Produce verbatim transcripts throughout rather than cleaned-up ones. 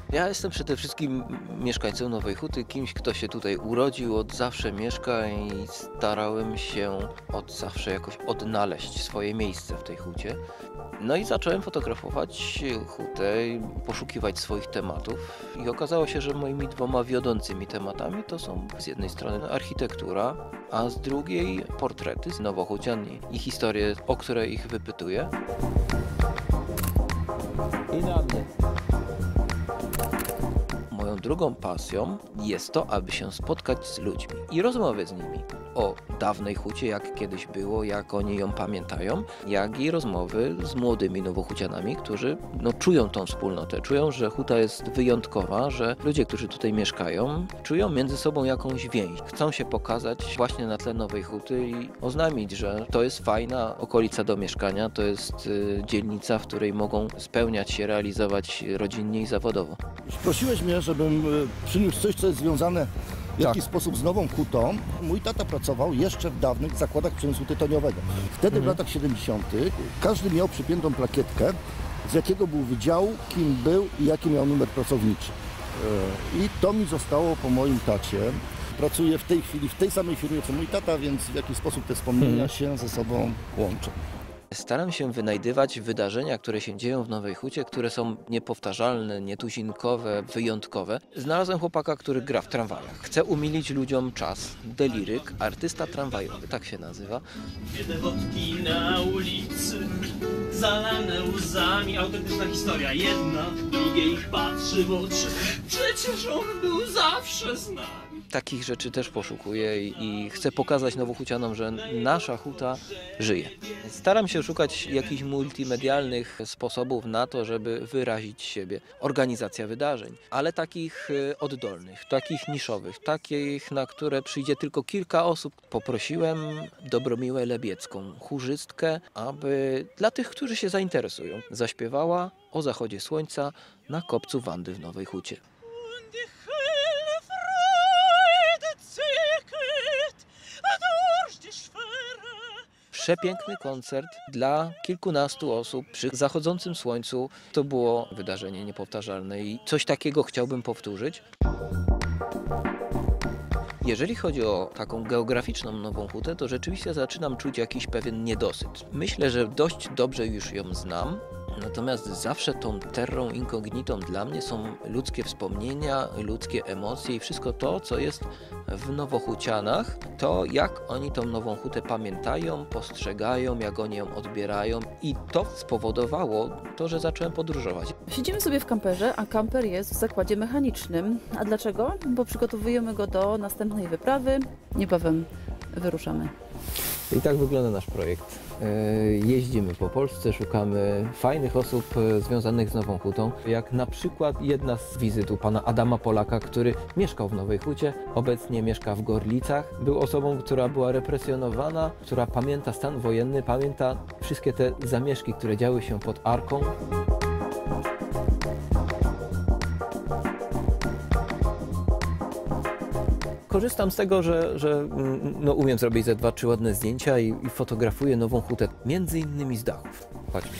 Ja jestem przede wszystkim mieszkańcem Nowej Huty, kimś, kto się tutaj urodził, od zawsze mieszka i starałem się od zawsze jakoś odnaleźć swoje miejsce w tej hucie. No i zacząłem fotografować hutę, poszukiwać swoich tematów i okazało się, że moimi dwoma wiodącymi tematami to są z jednej strony architektura, a z drugiej portrety z nowohucian i historie, o które ich wypytuję. I na mnie. Moją drugą pasją jest to, aby się spotkać z ludźmi i rozmawiać z nimi o dawnej hucie, jak kiedyś było, jak oni ją pamiętają, jak i rozmowy z młodymi nowohucianami, którzy no, czują tą wspólnotę, czują, że huta jest wyjątkowa, że ludzie, którzy tutaj mieszkają, czują między sobą jakąś więź. Chcą się pokazać właśnie na tle Nowej Huty i oznamić, że to jest fajna okolica do mieszkania, to jest y, dzielnica, w której mogą spełniać się, realizować rodzinnie i zawodowo. Prosiłeś mnie, żebym przyniósł coś, co jest związane w jakiś Tak. sposób z nową hutą. Mój tata pracował jeszcze w dawnych zakładach przemysłu tytoniowego. Wtedy Mhm. w latach siedemdziesiątych każdy miał przypiętą plakietkę, z jakiego był wydziału, kim był i jaki miał numer pracowniczy. I to mi zostało po moim tacie. Pracuję w tej chwili w tej samej firmie co mój tata, więc w jakiś sposób te wspomnienia Mhm. się ze sobą łączą. Staram się wynajdywać wydarzenia, które się dzieją w Nowej Hucie, które są niepowtarzalne, nietuzinkowe, wyjątkowe. Znalazłem chłopaka, który gra w tramwajach. Chce umilić ludziom czas. Deliryk, artysta tramwajowy, tak się nazywa. Dwie wodki na ulicy, zalane łzami, autentyczna historia. Jedna drugiej patrzy w oczy, przecież on był zawsze z nami. Takich rzeczy też poszukuję i, i chcę pokazać nowohucianom, że nasza huta żyje. Staram się szukać jakichś multimedialnych sposobów na to, żeby wyrazić siebie. Organizacja wydarzeń, ale takich oddolnych, takich niszowych, takich, na które przyjdzie tylko kilka osób. Poprosiłem Dobromiłę Lebiecką, chórzystkę, aby dla tych, którzy się zainteresują, zaśpiewała o zachodzie słońca na kopcu Wandy w Nowej Hucie. Przepiękny koncert dla kilkunastu osób przy zachodzącym słońcu. To było wydarzenie niepowtarzalne i coś takiego chciałbym powtórzyć. Jeżeli chodzi o taką geograficzną Nową Hutę, to rzeczywiście zaczynam czuć jakiś pewien niedosyt. Myślę, że dość dobrze już ją znam, natomiast zawsze tą terrą incognitą dla mnie są ludzkie wspomnienia, ludzkie emocje i wszystko to, co jest w Nowohucianach, to jak oni tą Nową Hutę pamiętają, postrzegają, jak oni ją odbierają i to spowodowało to, że zacząłem podróżować. Siedzimy sobie w kamperze, a kamper jest w zakładzie mechanicznym. A dlaczego? Bo przygotowujemy go do następnej wyprawy. Niebawem wyruszamy. I tak wygląda nasz projekt. Jeździmy po Polsce, szukamy fajnych osób związanych z Nową Hutą. Jak na przykład jedna z wizyt u pana Adama Polaka, który mieszkał w Nowej Hucie, obecnie mieszka w Gorlicach. Był osobą, która była represjonowana, która pamięta stan wojenny, pamięta wszystkie te zamieszki, które działy się pod Arką. Korzystam z tego, że, że no, umiem zrobić ze dwa, trzy ładne zdjęcia i, i fotografuję Nową Hutę, między innymi z dachów. Chodźmy.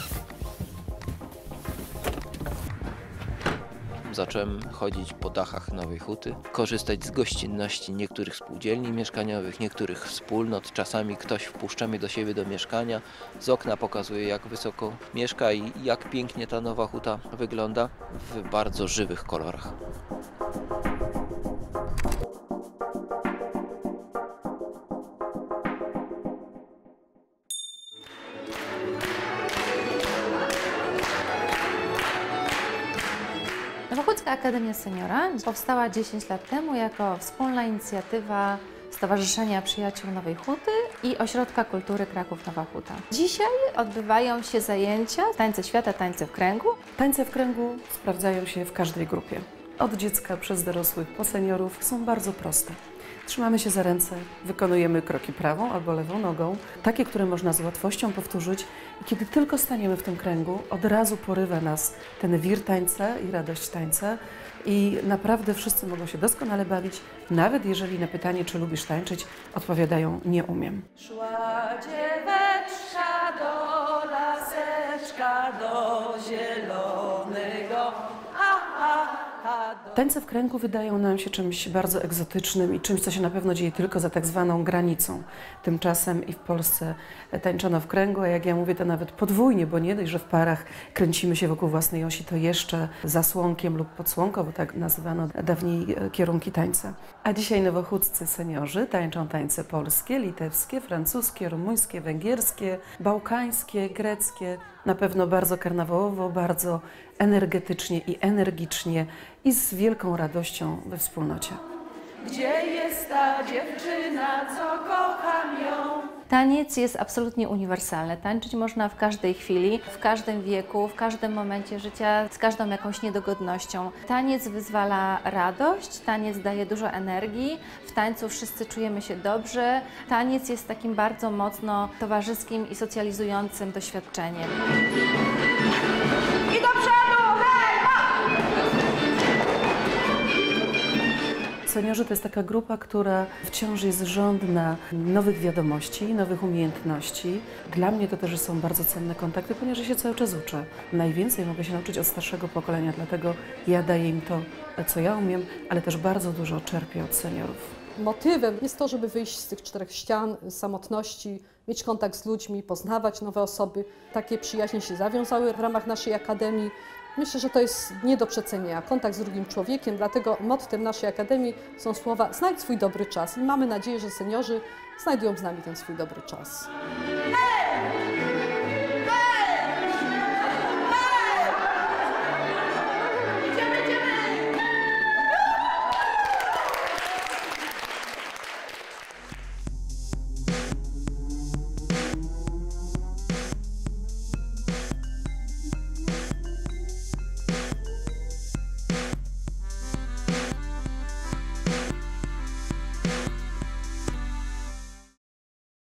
Zacząłem chodzić po dachach Nowej Huty, korzystać z gościnności niektórych spółdzielni mieszkaniowych, niektórych wspólnot. Czasami ktoś wpuszcza mnie do siebie do mieszkania, z okna pokazuje, jak wysoko mieszka i jak pięknie ta Nowa Huta wygląda w bardzo żywych kolorach. Nowochódzka Akademia Seniora powstała dziesięć lat temu jako wspólna inicjatywa Stowarzyszenia Przyjaciół Nowej Huty i Ośrodka Kultury Kraków Nowa Huta. Dzisiaj odbywają się zajęcia Tańce Świata, Tańce w Kręgu. Tańce w kręgu sprawdzają się w każdej grupie. Od dziecka przez dorosłych po seniorów są bardzo proste. Trzymamy się za ręce, wykonujemy kroki prawą albo lewą nogą, takie, które można z łatwością powtórzyć. I kiedy tylko staniemy w tym kręgu, od razu porywa nas ten wir tańca i radość tańca. I naprawdę wszyscy mogą się doskonale bawić, nawet jeżeli na pytanie, czy lubisz tańczyć, odpowiadają: nie umiem. Szła dzieweczka do laseczka, do zielonego, a, a, Tańce w kręgu wydają nam się czymś bardzo egzotycznym i czymś, co się na pewno dzieje tylko za tak zwaną granicą. Tymczasem i w Polsce tańczono w kręgu, a jak ja mówię, to nawet podwójnie, bo nie dość, że w parach kręcimy się wokół własnej osi, to jeszcze zasłonkiem lub podsłonką, bo tak nazywano dawniej kierunki tańca. A dzisiaj nowochódzcy seniorzy tańczą tańce polskie, litewskie, francuskie, rumuńskie, węgierskie, bałkańskie, greckie. Na pewno bardzo karnawałowo, bardzo energetycznie i energicznie i z wielką radością we wspólnocie. Gdzie jest ta dziewczyna, co kocham ją? Taniec jest absolutnie uniwersalny. Tańczyć można w każdej chwili, w każdym wieku, w każdym momencie życia, z każdą jakąś niedogodnością. Taniec wyzwala radość, taniec daje dużo energii, w tańcu wszyscy czujemy się dobrze. Taniec jest takim bardzo mocno towarzyskim i socjalizującym doświadczeniem. I do przodu, hej, ho! Seniorzy to jest taka grupa, która wciąż jest żądna nowych wiadomości, nowych umiejętności. Dla mnie to też są bardzo cenne kontakty, ponieważ ja się cały czas uczę. Najwięcej mogę się nauczyć od starszego pokolenia, dlatego ja daję im to, co ja umiem, ale też bardzo dużo czerpię od seniorów. Motywem jest to, żeby wyjść z tych czterech ścian, z samotności, mieć kontakt z ludźmi, poznawać nowe osoby. Takie przyjaźnie się zawiązały w ramach naszej akademii. Myślę, że to jest nie do przecenienia, kontakt z drugim człowiekiem, dlatego mottem naszej akademii są słowa znajdź swój dobry czas i mamy nadzieję, że seniorzy znajdują z nami ten swój dobry czas. Hej!